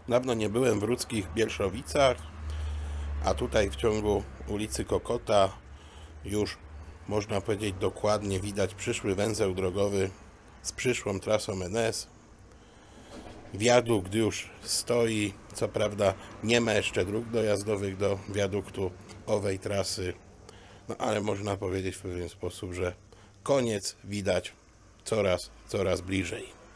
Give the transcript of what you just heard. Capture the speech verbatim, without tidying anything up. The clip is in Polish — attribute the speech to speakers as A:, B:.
A: Dawno nie byłem w Rudzkich Bielszowicach, a tutaj w ciągu ulicy Kokota już można powiedzieć dokładnie widać przyszły węzeł drogowy z przyszłą trasą N S. Wiadukt już stoi, co prawda nie ma jeszcze dróg dojazdowych do wiaduktu owej trasy, no ale można powiedzieć w pewien sposób, że koniec widać coraz, coraz bliżej.